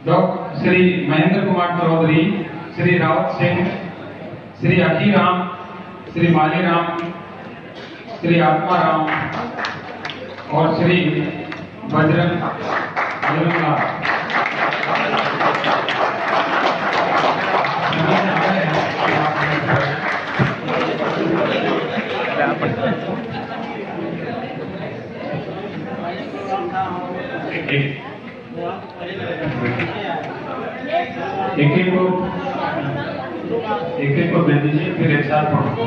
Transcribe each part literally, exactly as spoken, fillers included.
Doctor Shri Mahendra Kumar Chaudhary, Shri Rawat Singh, Shri Akhiram, Shri Maliram, Shri Atmaram और श्री बजरंग बजरंगलाल। एक एक को एक एक को दे दीजिए, फिर एक साथ पढ़ो।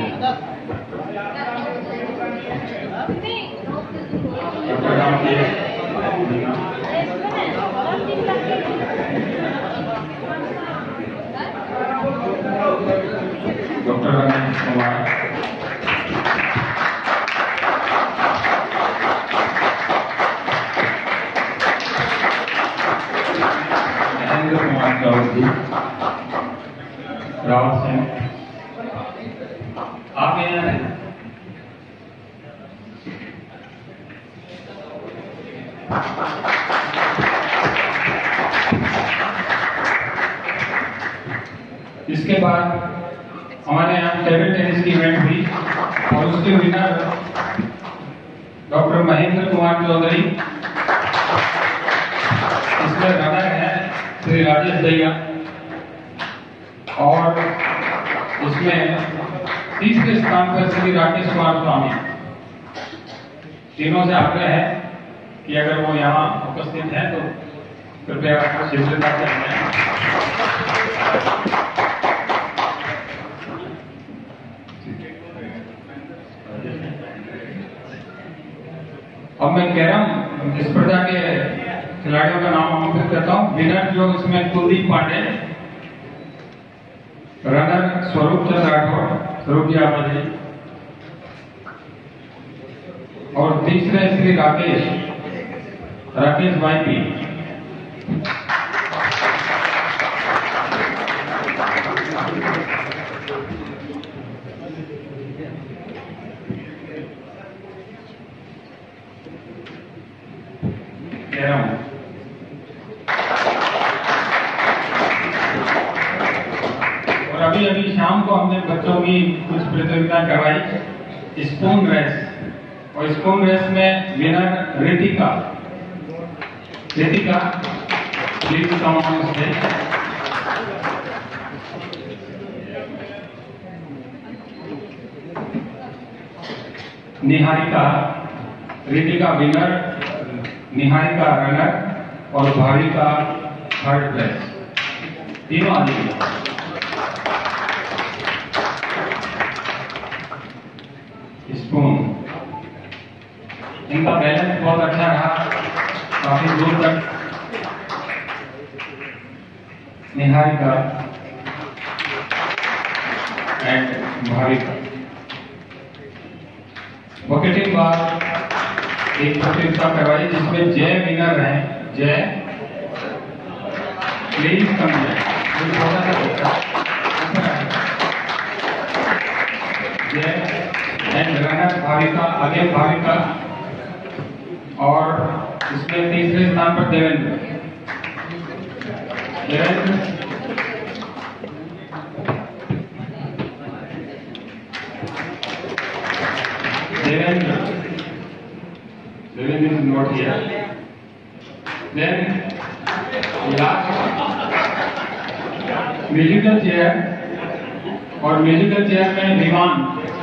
डॉक्टर रमेश कुमार, महेंद्र कुमार चौधरी, रावत सिंह, आप यहाँ हैं? इसके बाद हमारे यहाँ टेबल टेनिस की इवेंट हुई और उसके विनर डॉक्टर महेंद्र कुमार चौधरी, इसमें रनर है श्री राजेश दैया और इसमें तीसरे स्थान पर श्री राकेश कुमार स्वामी। तीनों से आग्रह है कि अगर वो यहाँ उपस्थित हैं तो कृपया शीघ्रता से आएं। अब मैं कैरम स्पर्धा के खिलाड़ियों का नाम आमंत्रित करता हूँ। विनर जो इसमें कुलदीप पांडे, रनर स्वरूप चंद्र राठौर, स्वरूप जी आप बताइए, और तीसरे श्री राकेश राकेश भाई पी। और अभी अभी शाम को हमने बच्चों की कुछ प्रतियोगिता करवाई, स्पून रेस, और स्पून रेस में winner Ritika Ritika please come on stage. Niharika, Ritika winner, Niharika runner और भाविका थर्ड प्लेस, तीनों आ जाइए। स्पून, इनका बैलेंस बहुत अच्छा रहा, काफी दूर तक। निहारिका एंड भाविका। वॉकेटिंग बाद एक प्रतियोगिता करवाई जिसमें जय विनर रहे। जय प्लीज कम जय एंड रनर भाविका, आगे भाविका, और इसमें तीसरे स्थान पर Devendra Devendra Devendra Devendra is not here. Then last musical chair, और म्यूजिकल चेयर में विमान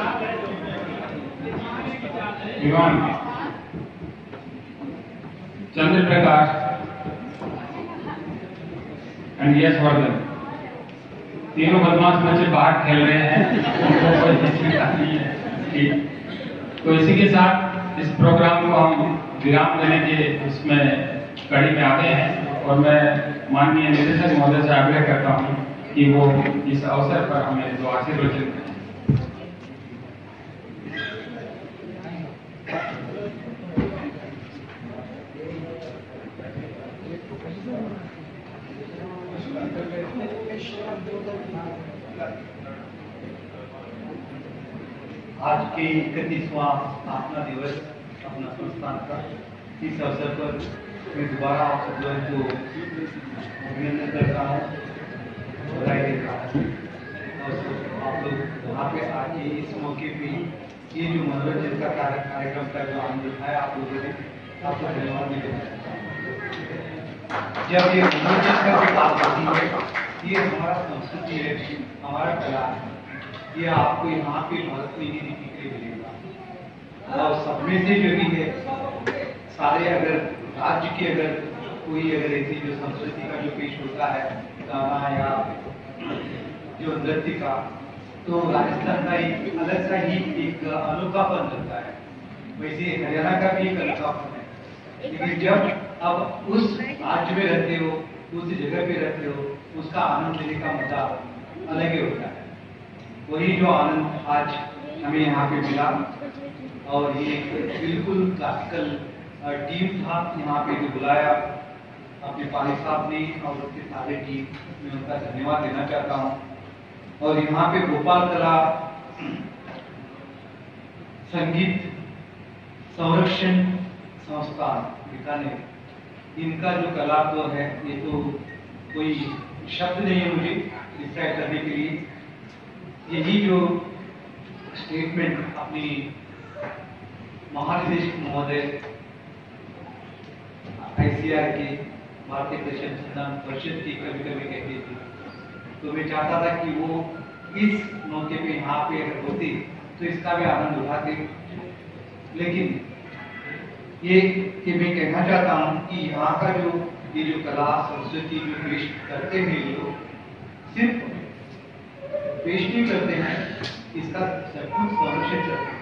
विमान चंद्र प्रकाश एंड यश वर्धन। तीनों बदमाश बच्चे बाहर खेल रहे हैं, उनको कोई चिंता नहीं है। ठीक, तो इसी के साथ इस प्रोग्राम को हम विराम देने के इसमें कड़ी में आते हैं, और मैं माननीय निदेशक महोदय से आग्रह करता हूँ कि वो इस अवसर पर हमें दो आशीर्वचन करें। आज के इकतीसवां स्थापना दिवस अपना संस्थान का, इस अवसर पर मैं दोबारा आप सब लोगों को अभिनंदन करता हूँ, बधाई देता हूँ। और आप लोग वहाँ पे आके इस मौके पे ये जो मनोरंजन का कार्यक्रम का जो आनंद उठाया आप लोगों ने, आपको धन्यवाद भी देना चाहता हूँ। जब ये मनोरंजन का जो बात होती है, ये हमारा संस्कृति है, हमारा कला है, ये आपको यहाँ पे भारत में ही देखने के लिए मिलेगा। और सब में से जो भी है, सारे अगर राज्य की अगर कोई अगर ऐसी जो संस्कृति का जो पेश होता है, गाना या जो नृत्य का, तो राजस्थान का एक अलग सा ही एक अनोखापन रहता है। वैसे हरियाणा का भी एक अनोखापन है, लेकिन जब अब उस राज्य में रहते हो, उस जगह पे रहते हो, उसका आनंद लेने का मजा अलग ही होता है। वही जो आनंद आज हमें यहाँ पे मिला, और ये बिल्कुल क्लासिकल टीम था यहाँ पे जो बुलाया अपने पाली साहब ने और उसके सारे टीम में, उनका धन्यवाद देना चाहता हूँ। और यहाँ पे गोपाल कला संगीत संरक्षण संस्थान बीकानेर, इनका जो कला तो है, ये तो कोई शब्द नहीं है मुझे डिस्क्राइब करने के लिए। यही जो स्टेटमेंट अपनी महानिदेशक महोदय आईसीआर के भारतीय कृषि अनुसंधान परिषद की कभी कभी कहती थी, तो मैं चाहता था कि वो इस मौके पे यहाँ पे अगर होती तो इसका भी आनंद उठाते। लेकिन ये कि मैं कहना चाहता हूँ कि यहाँ का जो ये जो कला संस्कृति जो पेश करते हैं लोग, सिर्फ पेश नहीं करते हैं, इसका सचमुच संरक्षण करते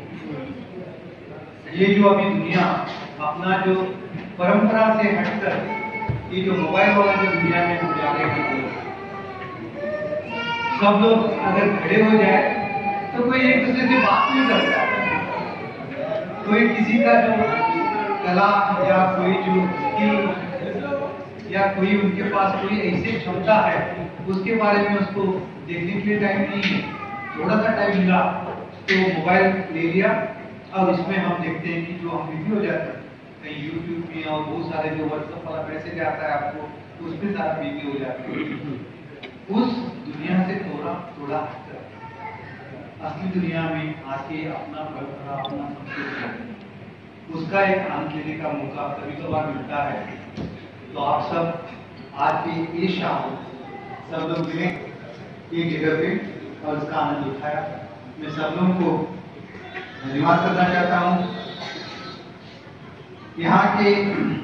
हैं। ये जो अभी दुनिया अपना जो परंपरा से हटकर ये जो मोबाइल वाला जो दुनिया में हम जा रहे हैं, सब लोग अगर खड़े हो जाए तो कोई एक दूसरे से बात नहीं करता, कोई किसी का जो कला या कोई जो स्किल या कोई उनके पास कोई ऐसी क्षमता है, उसके बारे में उसको देखने के लिए टाइम नहीं है। थोड़ा सा टाइम मिला तो मोबाइल ले लिया, और इसमें हम देखते हैं कि जो हम बिजी हो जाते हैं कहीं यूट्यूब में, और बहुत सारे जो व्हाट्सएप वाला मैसेज आता है आपको, उसमें सारा बिजी हो जाते हैं। उस दुनिया से थोड़ा थोड़ा हटकर असली दुनिया में आके अपना परंपरा, अपना संस्कृति, उसका एक आनंद लेने का मौका कभी कभार मिलता है। तो आप सब आज की ये शाम सब लोग मिले एक जगह पे और उसका आनंद उठाया। मैं सब लोगों को धन्यवाद करना चाहता हूँ। यहाँ के